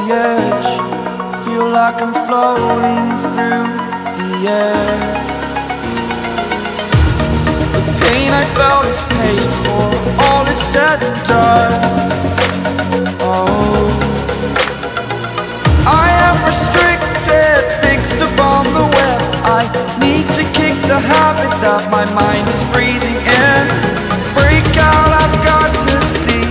edge, feel like I'm floating through the air. The pain I felt is paid for, all is said and done. Oh, I am restricted, fixed upon the web. I need to kick the habit that my mind is breathing in. Break out, I've got to see.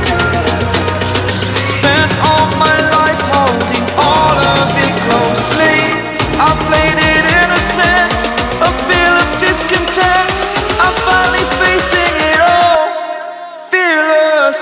Spent all my life holding all of it closely. I played it innocent, a feel of discontent. I'm finally facing it all, fearless.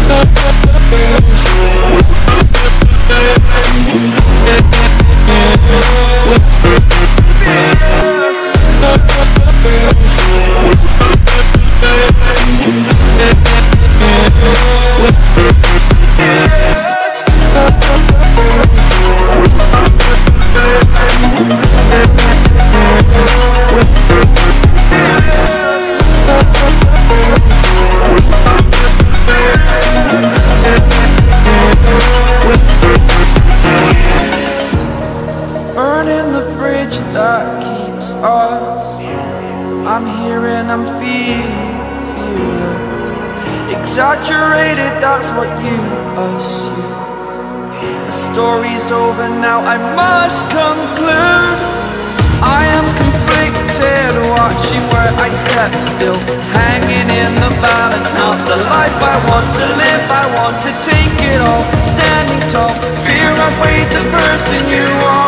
Burning the bridge that keeps us. I'm here and I'm feeling fearless. Exaggerated, that's what you assume. The story's over now, I must conclude. I am conflicted, watching where I step still, hanging in the balance. Not the life I want to live, I want to take it all. Standing tall, fear I've weighed the person you are.